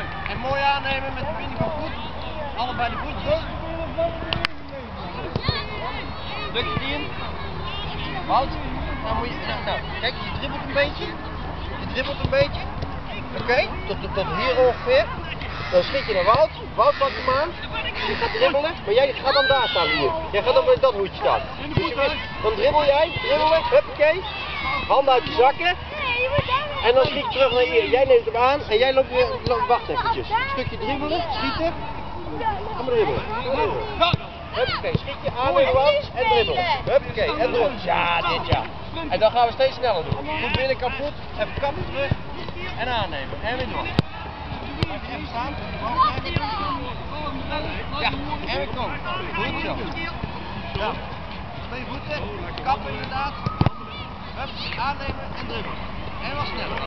En mooi aannemen met de binding van voet. Allebei de voet terug. Lukt het in? Wout, nou moet je, nou, kijk, je dribbelt een beetje. Je dribbelt een beetje. Oké, tot hier ongeveer. Dan schiet je naar Wout. Wout pakt hem aan. Je gaat dribbelen, maar jij gaat dan daar staan hier. Jij gaat dan bij dat hoedje staan. Dus dan dribbel jij, dribbelen, huppakee. Handen uit je zakken. En dan schiet je terug naar hier. Jij neemt hem aan en jij loopt weer, wacht eventjes. Een stukje dribbelen, schieten. Ga maar dribbelen. Huppakee, schiet je aan en Wout en dribbelen. Huppakee, en druk. Ja, dit ja. En dan gaan we steeds sneller doen. Goed binnenkant voet, even kappen terug en aannemen. En weer door. Blijf je even staan. Ja, en weer komen. Goed zo. Ja. 2 voeten, kappen inderdaad. Hup, aannemen en dribbelen. En wat sneller.